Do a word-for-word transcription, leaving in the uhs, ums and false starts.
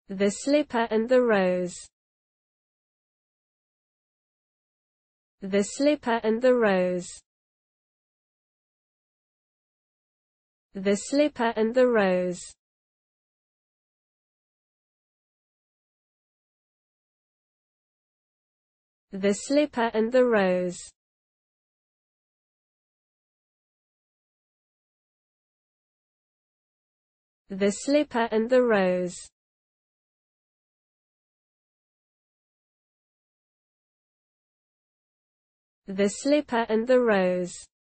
The slipper and the rose. The slipper and the rose. The slipper and the rose. The slipper and the rose. The slipper and the rose. The slipper and the rose.